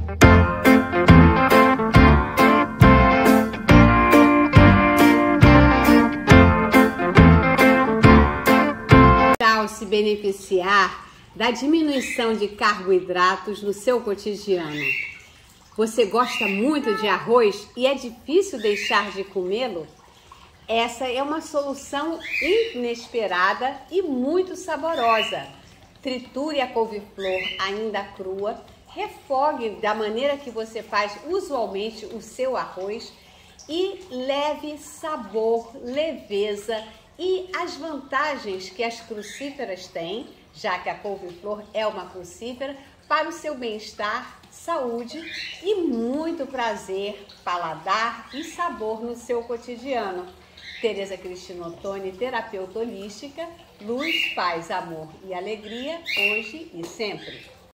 Ao se beneficiar da diminuição de carboidratos no seu cotidiano. Você gosta muito de arroz e é difícil deixar de comê-lo? Essa é uma solução inesperada e muito saborosa. Triture a couve-flor ainda crua, refogue da maneira que você faz usualmente o seu arroz e leve sabor, leveza e as vantagens que as crucíferas têm, já que a couve-flor é uma crucífera, para o seu bem-estar, saúde e muito prazer, paladar e sabor no seu cotidiano. Tereza Cristina Ottoni, terapeuta holística, luz, paz, amor e alegria, hoje e sempre.